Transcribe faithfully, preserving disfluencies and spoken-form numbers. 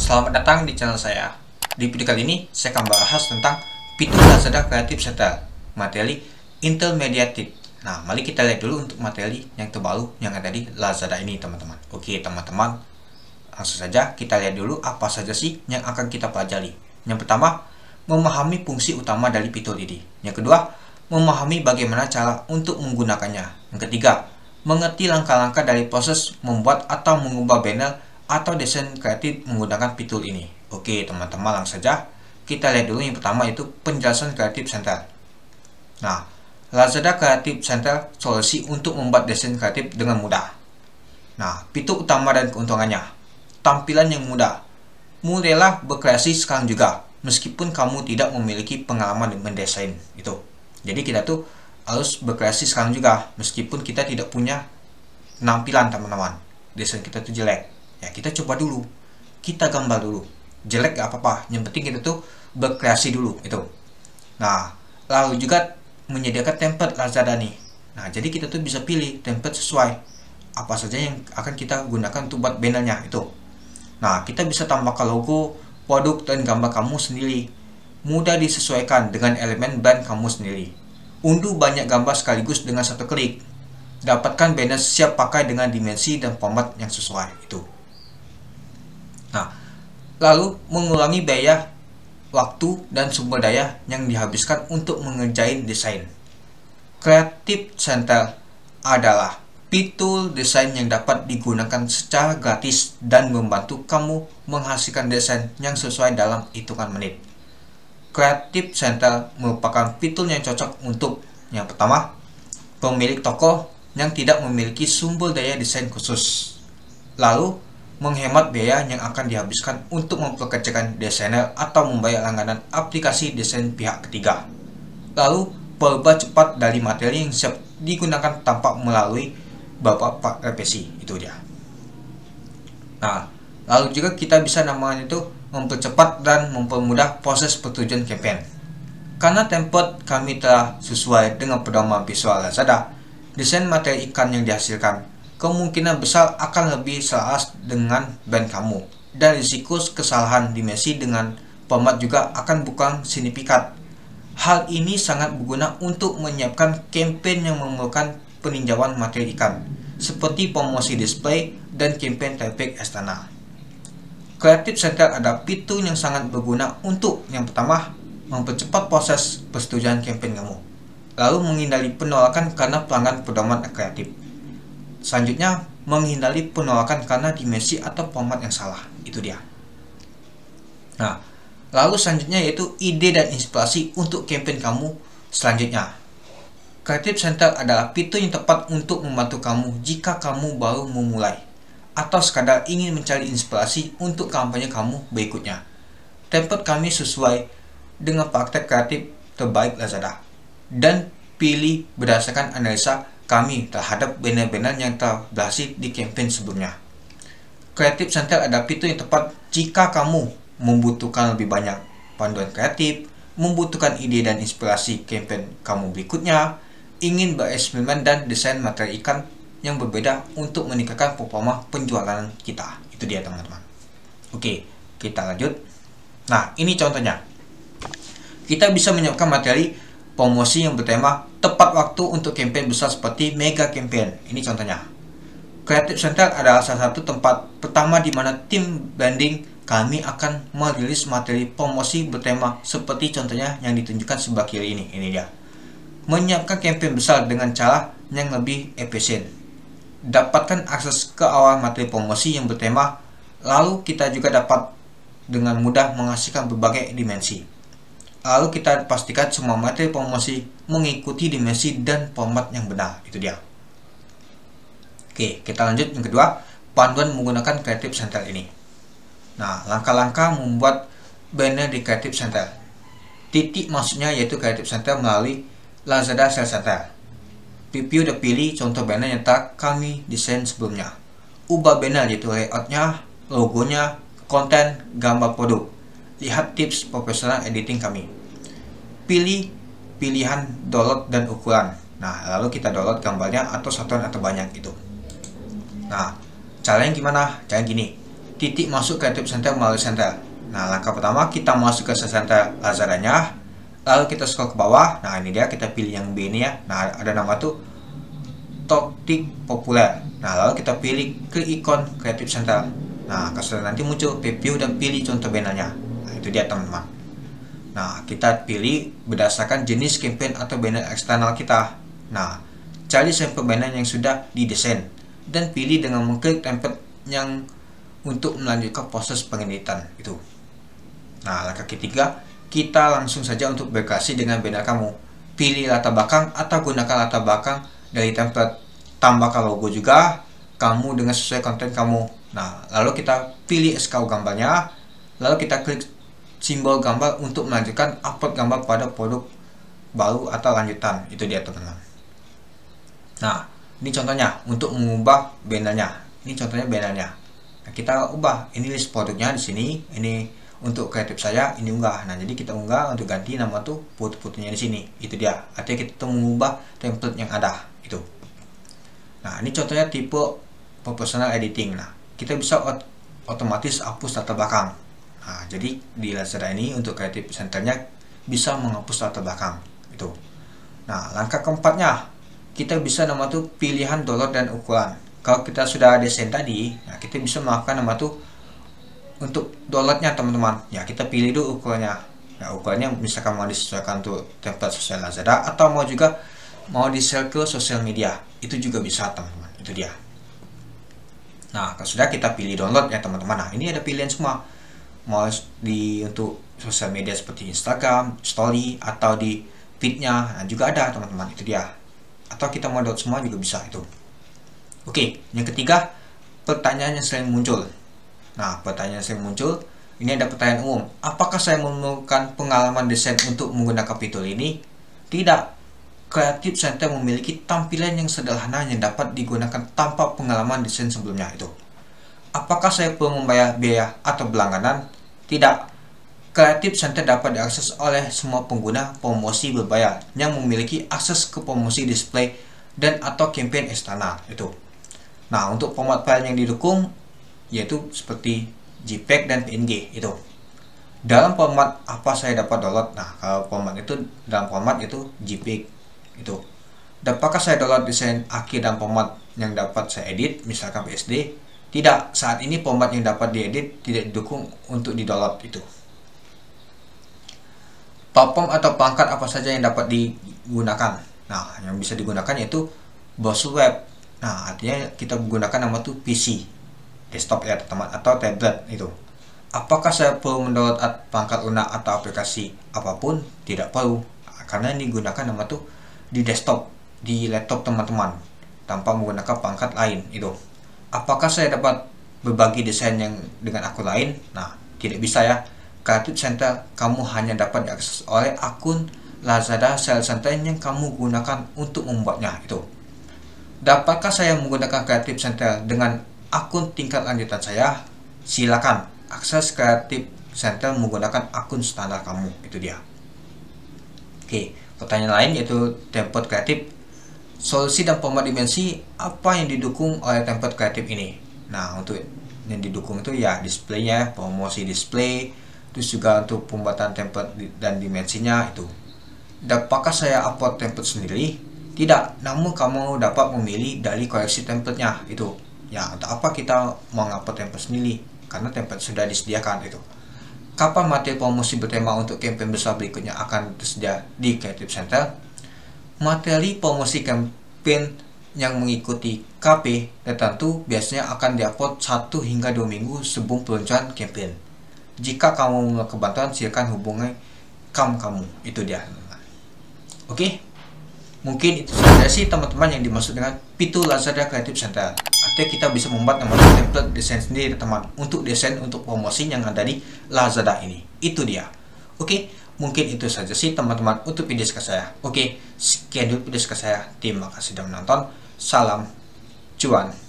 Selamat datang di channel saya. Di video kali ini saya akan bahas tentang fitur Lazada Creative Center, materi intermediate. Nah, mari kita lihat dulu untuk materi yang terbaru yang ada di Lazada ini, teman-teman. Oke, teman-teman, langsung saja kita lihat dulu apa saja sih yang akan kita pelajari. Yang pertama, memahami fungsi utama dari fitur ini. Yang kedua, memahami bagaimana cara untuk menggunakannya. Yang ketiga, mengerti langkah-langkah dari proses membuat atau mengubah banner atau desain kreatif menggunakan fitur ini. Oke, teman-teman, langsung saja kita lihat dulu. Yang pertama itu penjelasan Creative Center. Nah, Lazada Creative Center solusi untuk membuat desain kreatif dengan mudah. Nah, fitur utama dan keuntungannya. Tampilan yang mudah. Mulailah berkreasi sekarang juga, meskipun kamu tidak memiliki pengalaman mendesain itu. Jadi kita tuh harus berkreasi sekarang juga, meskipun kita tidak punya penampilan, teman-teman. Desain kita tuh jelek. Ya, kita coba dulu, kita gambar dulu, jelek gak apa-apa, yang penting kita tuh berkreasi dulu itu. Nah, lalu juga menyediakan template Lazada nih. Nah, jadi kita tuh bisa pilih template sesuai apa saja yang akan kita gunakan untuk buat bannernya itu. Nah, kita bisa tambahkan logo, produk, dan gambar kamu sendiri. Mudah disesuaikan dengan elemen brand kamu sendiri. Unduh banyak gambar sekaligus dengan satu klik. Dapatkan banner siap pakai dengan dimensi dan format yang sesuai itu. Nah, lalu mengurangi biaya, waktu, dan sumber daya yang dihabiskan untuk mengerjain desain. Creative Center adalah fitur desain yang dapat digunakan secara gratis dan membantu kamu menghasilkan desain yang sesuai dalam hitungan menit. Creative Center merupakan fitur yang cocok untuk yang pertama, pemilik toko yang tidak memiliki sumber daya desain khusus. Lalu, menghemat biaya yang akan dihabiskan untuk mempekerjakan desainer atau membayar langganan aplikasi desain pihak ketiga. Lalu, berubah cepat dari materi yang siap digunakan tanpa melalui beberapa revisi. Itu dia. Nah, lalu juga kita bisa namanya itu mempercepat dan mempermudah proses persetujuan campaign. Karena template kami telah sesuai dengan pedoman visual Lazada, desain materi iklan yang dihasilkan kemungkinan besar akan lebih selaras dengan brand kamu, dan risiko kesalahan dimensi dengan format juga akan bukan signifikan. Hal ini sangat berguna untuk menyiapkan campaign yang memerlukan peninjauan materi iklan, seperti promosi display dan campaign traffic eksternal. Creative Center ada fitur yang sangat berguna untuk yang pertama, mempercepat proses persetujuan campaign kamu, lalu menghindari penolakan karena pelanggan pedoman kreatif. Selanjutnya, menghindari penolakan karena dimensi atau format yang salah. Itu dia. Nah, lalu selanjutnya yaitu ide dan inspirasi untuk campaign kamu selanjutnya. Creative Center adalah fitur yang tepat untuk membantu kamu jika kamu baru memulai atau sekadar ingin mencari inspirasi untuk kampanye kamu berikutnya. Template kami sesuai dengan praktek kreatif terbaik Lazada dan pilih berdasarkan analisa kami terhadap banner-banner yang telah berhasil di campaign sebelumnya. Creative Center ada fitur yang tepat jika kamu membutuhkan lebih banyak panduan kreatif, membutuhkan ide dan inspirasi campaign kamu berikutnya, ingin bereksperimen dan desain materi iklan yang berbeda untuk meningkatkan performa penjualan kita. Itu dia, teman-teman. Oke, kita lanjut. Nah, ini contohnya. Kita bisa menyiapkan materi promosi yang bertema tepat waktu untuk campaign besar seperti mega campaign. Ini contohnya. Creative Center adalah salah satu tempat pertama di mana tim branding kami akan merilis materi promosi bertema seperti contohnya yang ditunjukkan sebelah kiri ini. Ini dia. Menyiapkan campaign besar dengan cara yang lebih efisien. Dapatkan akses ke awal materi promosi yang bertema, lalu kita juga dapat dengan mudah menghasilkan berbagai dimensi. Lalu kita pastikan semua materi promosi mengikuti dimensi dan format yang benar. Itu dia. Oke, kita lanjut yang kedua, panduan menggunakan Creative Center ini. Nah, langkah-langkah membuat banner di Creative Center. Titik maksudnya yaitu Creative Center melalui Lazada Sales Center. Preview udah pilih contoh banner yang telah kami desain sebelumnya. Ubah banner yaitu layoutnya, logonya, konten, gambar produk. Lihat tips profesional editing kami. Pilih pilihan download dan ukuran. Nah, lalu kita download gambarnya atau satuan atau banyak itu. Nah, caranya gimana? Caranya gini. titik masuk Creative Center melalui center. Nah, langkah pertama kita masuk ke center Lazada-nya, lalu kita scroll ke bawah. Nah, ini dia, kita pilih yang B ini ya. Nah, ada nama tuh topik populer. Nah, lalu kita pilih ke ikon Creative Center. Nah, kemudian nanti muncul preview dan pilih contoh bannernya. Nah, itu dia teman-teman. Nah, kita pilih berdasarkan jenis campaign atau banner eksternal kita. Nah, cari sampel banner yang sudah didesain dan pilih dengan mengklik template yang untuk melanjutkan proses pengeditan itu. Nah, langkah ketiga, kita langsung saja untuk berkreasi dengan banner kamu. Pilih latar belakang atau gunakan latar belakang dari template. Tambahkan logo juga kamu dengan sesuai konten kamu. Nah, lalu kita pilih S K U gambarnya, lalu kita klik simbol gambar untuk melanjutkan upload gambar pada produk baru atau lanjutan. Itu dia teman-teman. Nah, ini contohnya untuk mengubah bannernya. Ini contohnya bannernya. Nah, kita ubah. Ini list produknya di sini. Ini untuk kreatif saya, ini unggah. Nah, jadi kita unggah untuk ganti nama tuh foto-fotonya di sini. Itu dia. Artinya kita mengubah template yang ada. Itu. Nah, ini contohnya tipe proportional editing. Nah, kita bisa ot otomatis hapus latar belakang. Nah, jadi di Lazada ini untuk Creative Center-nya bisa menghapus latar belakang. Itu. Nah, langkah keempatnya, kita bisa nama tuh pilihan download dan ukuran. Kalau kita sudah desain tadi, nah kita bisa melakukan nama tuh untuk downloadnya teman-teman. Ya, kita pilih dulu ukurannya. Ya, ukurannya misalkan mau disesuaikan untuk template sosial Lazada atau mau juga mau di-share ke sosial media. Itu juga bisa teman-teman. Itu dia. Nah, kalau sudah kita pilih download ya teman-teman. Nah, ini ada pilihan semua. Mau di untuk sosial media seperti Instagram, Story atau di feed-nya. Nah, juga ada teman-teman. Itu dia. Atau kita mau download semua juga bisa itu. Oke, yang ketiga, pertanyaan yang sering muncul. Nah, pertanyaan yang sering muncul, ini ada pertanyaan umum. Apakah saya memerlukan pengalaman desain untuk menggunakan fitur ini? Tidak. Creative Center memiliki tampilan yang sederhana yang dapat digunakan tanpa pengalaman desain sebelumnya itu. Apakah saya perlu membayar biaya atau berlangganan? Tidak. Creative Center dapat diakses oleh semua pengguna promosi berbayar yang memiliki akses ke promosi display dan atau campaign eksternal itu. Nah, untuk format file yang didukung yaitu seperti JPEG dan P N G itu. Dalam format apa saya dapat download? Nah, kalau format itu dalam format itu JPEG itu. Dapatkah saya download desain akhir dan format yang dapat saya edit, misalkan P S D? Tidak, saat ini format yang dapat diedit tidak didukung untuk di-download itu. Platform atau perangkat apa saja yang dapat digunakan? Nah, yang bisa digunakan yaitu browser web. Nah, artinya kita menggunakan nama tuh P C, desktop ya teman, atau tablet itu. Apakah saya perlu mendownload perangkat lunak atau aplikasi apapun? Tidak perlu, karena ini digunakan nama tuh di desktop, di laptop teman-teman, tanpa menggunakan perangkat lain itu. Apakah saya dapat berbagi desain yang dengan akun lain? Nah, tidak bisa ya. Creative Center kamu hanya dapat diakses oleh akun Lazada Sales Center yang kamu gunakan untuk membuatnya itu. Dapatkah saya menggunakan Creative Center dengan akun tingkat lanjutan saya? Silakan akses Creative Center menggunakan akun standar kamu. Itu dia. Oke, pertanyaan lain yaitu template kreatif. Solusi dan format dimensi apa yang didukung oleh template kreatif ini? Nah, untuk yang didukung itu ya displaynya, promosi display, terus juga untuk pembuatan template dan dimensinya itu. Dapatkah saya upload template sendiri? Tidak, namun kamu dapat memilih dari koleksi templatenya itu. Ya, untuk apa kita mau upload template sendiri? Karena template sudah disediakan itu. Kapan materi promosi bertema untuk campaign besar berikutnya akan tersedia di Creative Center? Materi promosi campaign yang mengikuti K P tertentu biasanya akan diupload satu hingga dua minggu sebelum peluncuran campaign. Jika kamu memiliki kebantuan, silakan hubungi kam kamu. Itu dia. Oke, mungkin itu saja sih teman-teman yang dimaksud dengan fitur Lazada Creative Center. Artinya kita bisa membuat namanya template desain sendiri teman untuk desain untuk promosi yang ada di Lazada ini. Itu dia. Oke, mungkin itu saja sih teman-teman untuk video saya. Oke, sekian dulu video saya. Terima kasih sudah menonton. Salam cuan.